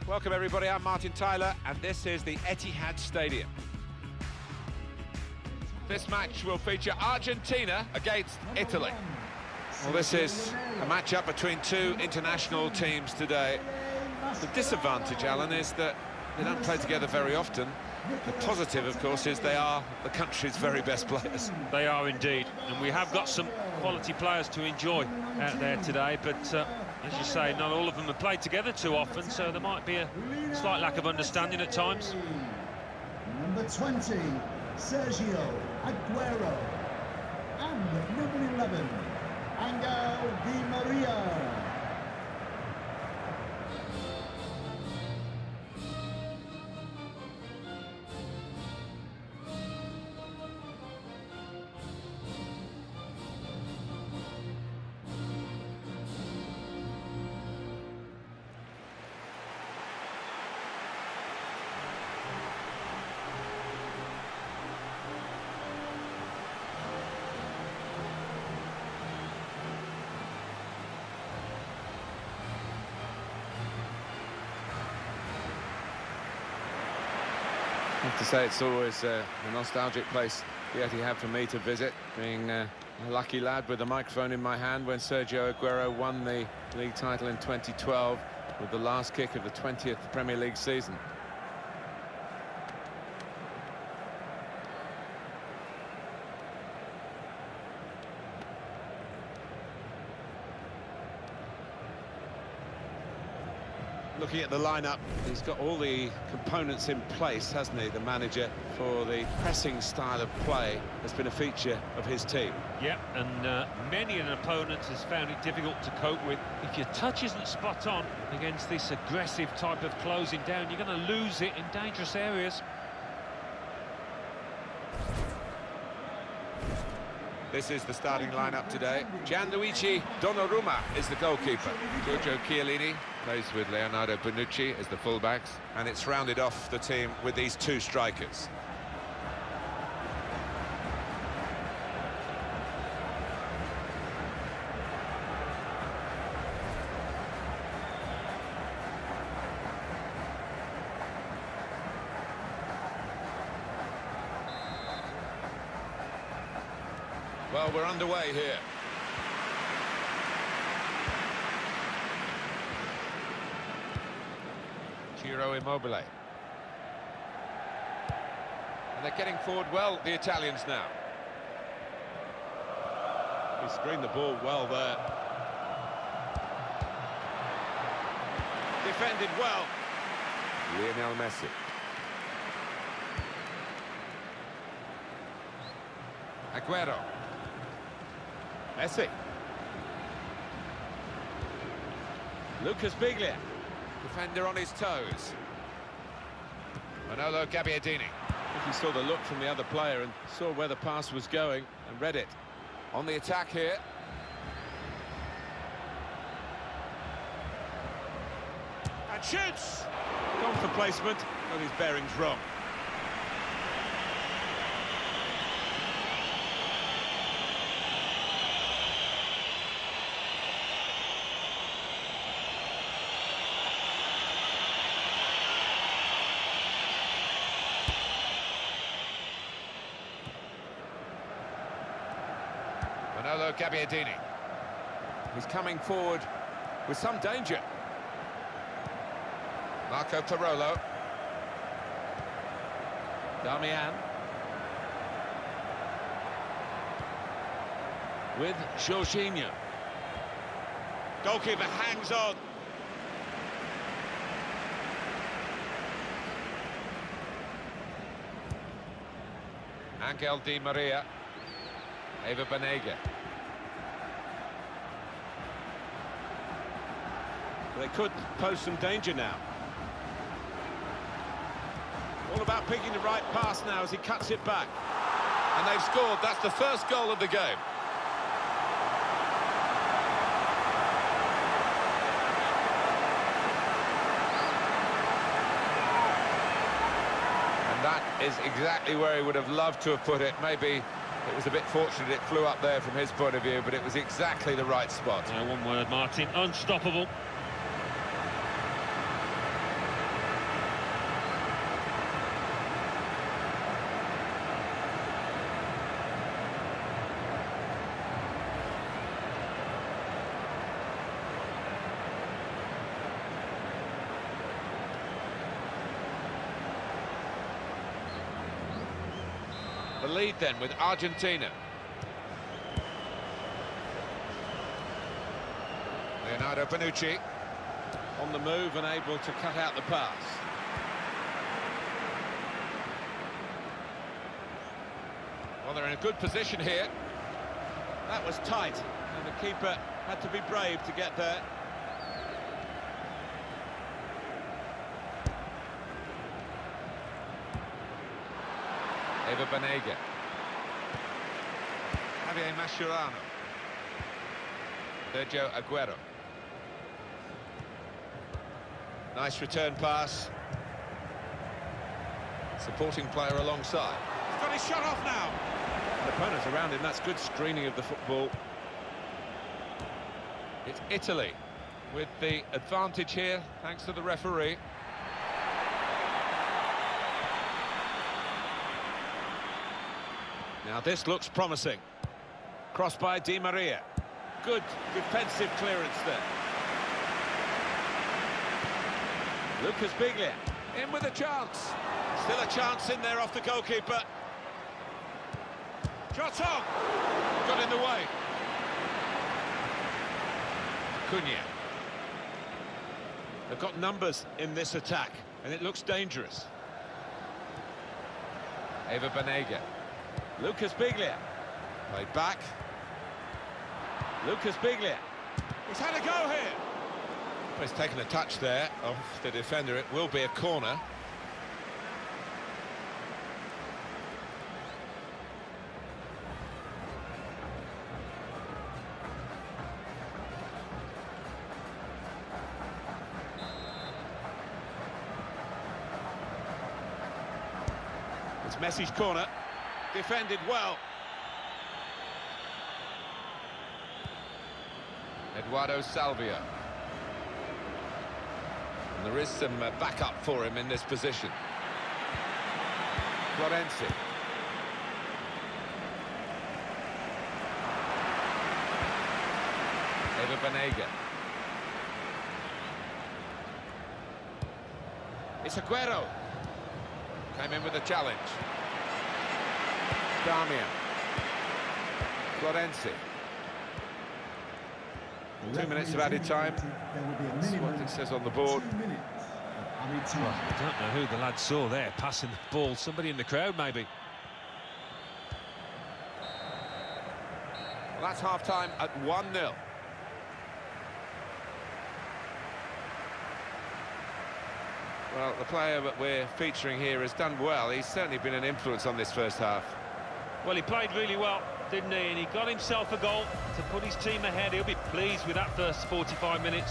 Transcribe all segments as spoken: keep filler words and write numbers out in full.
Welcome everybody, I'm Martin Tyler and this is the Etihad Stadium. This match will feature Argentina against Italy. Well, this is a match-up between two international teams today. The disadvantage, Alan, is that they don't play together very often. The positive, of course, is they are the country's very best players. They are indeed, and we have got some quality players to enjoy out there today, but uh, as you say, not all of them have played together too often, so there might be a slight lack of understanding at times. Number twenty, Sergio Aguero, and number eleven, Angel Di Maria. I have to say it's always uh, a nostalgic place, the Etihad, for me to visit, being uh, a lucky lad with the microphone in my hand when Sergio Aguero won the league title in twenty twelve with the last kick of the twentieth Premier League season. Looking at the lineup, he's got all the components in place, hasn't he, the manager, for the pressing style of play has been a feature of his team. Yep, and uh, many an opponent has found it difficult to cope with. If your touch isn't spot on against this aggressive type of closing down, you're going to lose it in dangerous areas. This is the starting lineup today. Gianluigi Donnarumma is the goalkeeper. Giorgio Chiellini plays with Leonardo Bonucci as the fullbacks, and it's rounded off the team with these two strikers. Well, we're underway here. Ciro Immobile. And they're getting forward well, the Italians now. He screened the ball well there. Defended well. Lionel Messi. Aguero. Messi. Lucas Biglia. Defender on his toes. Manolo Gabbiadini. He saw the look from the other player and saw where the pass was going and read it. On the attack here. And shoots! Gone for placement, got his bearings wrong. Manolo Gabbiadini. He's coming forward with some danger. Marco Parolo. Damian. With Jorginho. Goalkeeper hangs on. Angel Di Maria. Eva Banega. They could pose some danger now. All about picking the right pass now as he cuts it back. And they've scored. That's the first goal of the game. And that is exactly where he would have loved to have put it. Maybe it was a bit fortunate it flew up there from his point of view, but it was exactly the right spot. Uh, one word, Martin, unstoppable. The lead then with Argentina. Leonardo Bonucci on the move and able to cut out the pass. Well, they're in a good position here. That was tight, and the keeper had to be brave to get there. Ever Banega. Javier Mascherano. Sergio Aguero. Nice return pass. Supporting player alongside. He's got his shot off now. The opponents around him, that's good screening of the football. It's Italy with the advantage here, thanks to the referee. Now this looks promising. Crossed by Di Maria. Good defensive clearance there. Lucas Biglia. In with a chance. Still a chance in there off the goalkeeper. Shot on! Got in the way. Cunha. They've got numbers in this attack, and it looks dangerous. Ever Banega. Lucas Biglia. Played back. Lucas Biglia. He's had a go here. He's taken a touch there of the defender. It will be a corner. It's Messi's corner. Defended well. Eduardo Salvio. And there is some uh, backup for him in this position. Florenzi. Ever Banega. It's Aguero. Came in with a challenge. Damian. Florenzi. Two minutes of added time. That's what it says on the board. Well, I don't know who the lad saw there passing the ball. Somebody in the crowd, maybe. Well, that's half-time at one nil. Well, the player that we're featuring here has done well. He's certainly been an influence on this first half. Well, he played really well, didn't he? And he got himself a goal to put his team ahead. He'll be pleased with that first forty-five minutes.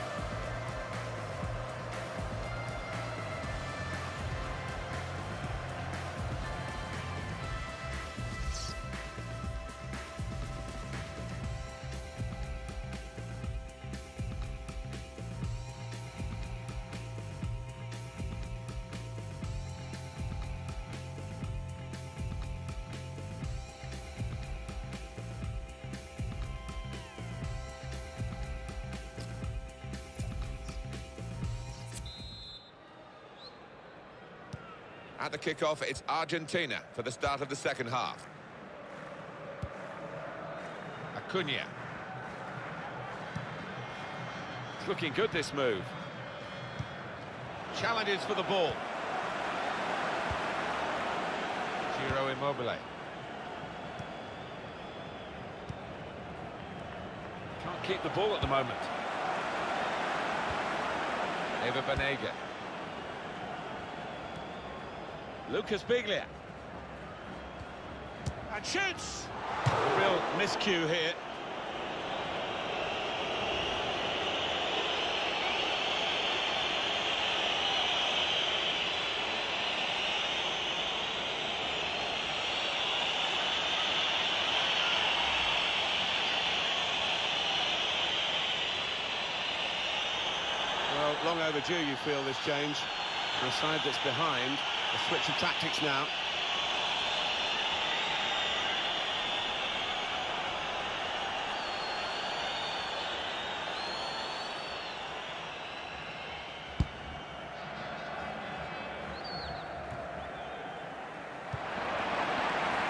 At the kickoff, it's Argentina for the start of the second half. Acuna. It's looking good, this move. Challenges for the ball. Ciro Immobile. Can't keep the ball at the moment. Ever Banega. Lucas Biglia. And shoots! A real miscue here. Well, long overdue, you feel, this change. A side that's behind. A switch of tactics now.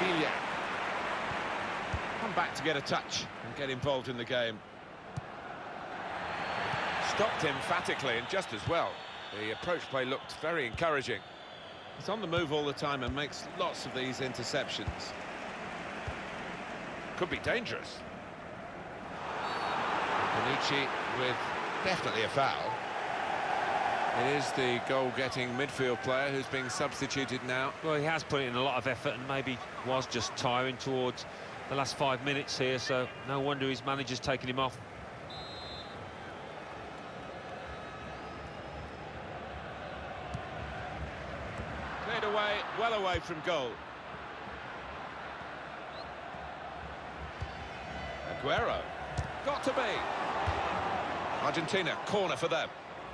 Emilia. Come back to get a touch and get involved in the game. Stopped emphatically and just as well. The approach play looked very encouraging. He's on the move all the time and makes lots of these interceptions. Could be dangerous. Bonucci with definitely a foul. It is the goal-getting midfield player who's being substituted now. Well, he has put in a lot of effort and maybe was just tiring towards the last five minutes here, so no wonder his manager's taken him off. Cleared away, well away from goal. Aguero. Got to be. Argentina, corner for them.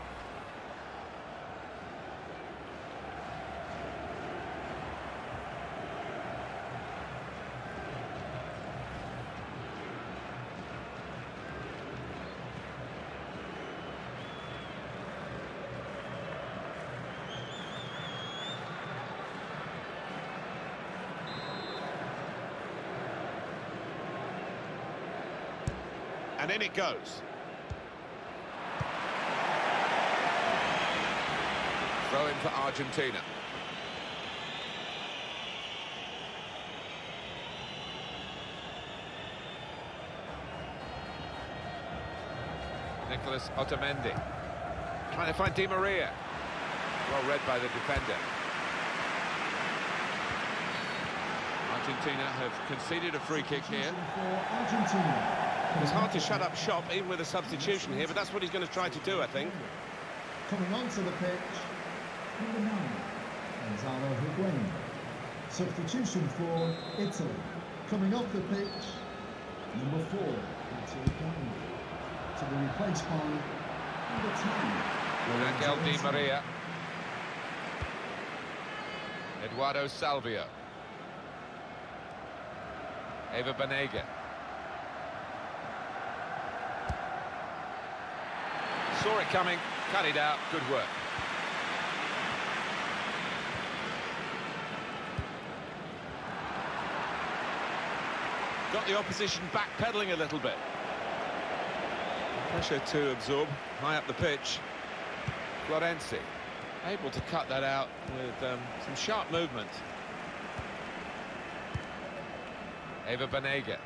And in it goes. Throw in for Argentina. Nicolas Otamendi. Trying to find Di Maria. Well read by the defender. Argentina have conceded a free kick here. For Argentina. It's hard to shut up shop even with a substitution here, but that's what he's going to try to do, I think. Coming onto the pitch, number nine, Gonzalo Higuain. Substitution for Italy. Coming off the pitch, number four, Matteo Cavani. To be replaced by number ten, Angel Di Maria. Eduardo Salvio. Eva Banega. Saw it coming, cut it out, good work. Got the opposition backpedaling a little bit. Pressure to absorb, high up the pitch. Florenzi. Able to cut that out with um, some sharp movement. Eva Banega.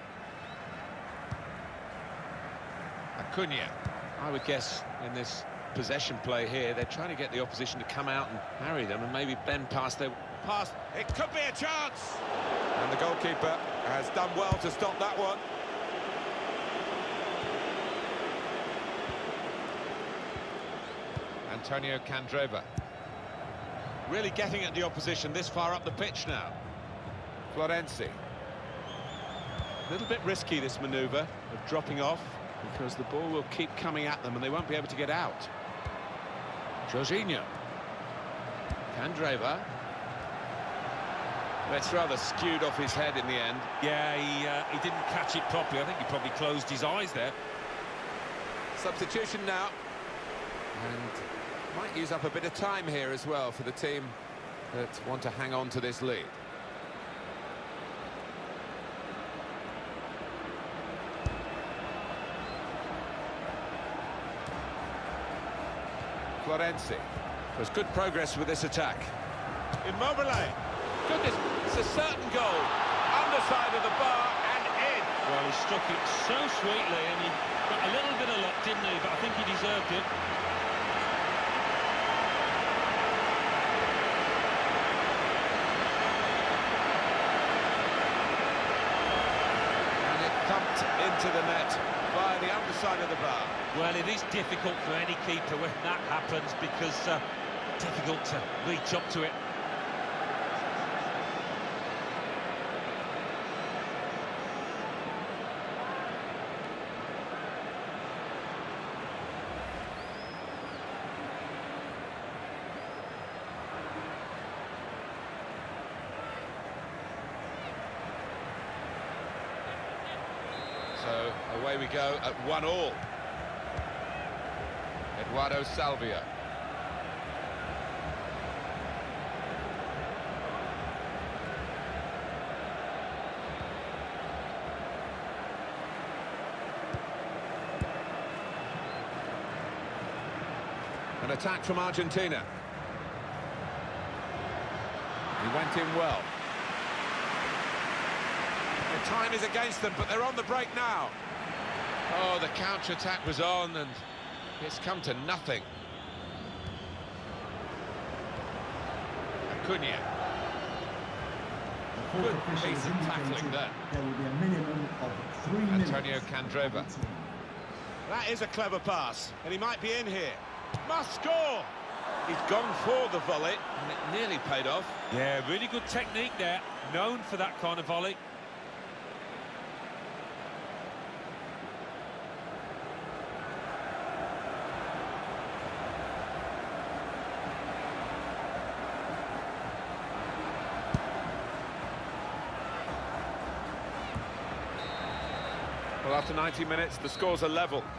Acuna. I would guess in this possession play here, they're trying to get the opposition to come out and harry them and maybe bend past their pass. It could be a chance! And the goalkeeper has done well to stop that one. Antonio Candreva. Really getting at the opposition this far up the pitch now. Florenzi. A little bit risky, this manoeuvre of dropping off, because the ball will keep coming at them and they won't be able to get out. Jorginho. Candreva. It's rather skewed off his head in the end. Yeah, he, uh, he didn't catch it properly. I think he probably closed his eyes there. Substitution now. And might use up a bit of time here as well for the team that want to hang on to this lead. Florenzi. There's good progress with this attack. Immobile. Goodness, it's a certain goal. Underside of the bar and in. Well, he struck it so sweetly and he got a little bit of luck, didn't he? But I think he deserved it. And it thumped into the net via the underside of the bar. Well, it is difficult for any keeper when that happens because uh, difficult to reach up to it. So away we go at one all. Eduardo Salvio. An attack from Argentina. He went in well. The time is against them, but they're on the break now. Oh, the counter-attack was on, and it's come to nothing. Acuna. Good piece of tackling there. There will be a minimum of three minutes. Antonio Candreva. That is a clever pass, and he might be in here. Must score! He's gone for the volley, and it nearly paid off. Yeah, really good technique there. Known for that kind of volley. Well, after ninety minutes, the scores are level.